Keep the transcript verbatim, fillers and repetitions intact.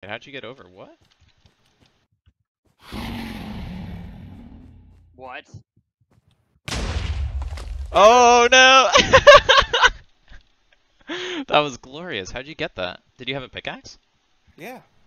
how'd you get over? What? What? Oh no! That was glorious. How'd you get that? Did you have a pickaxe? Yeah.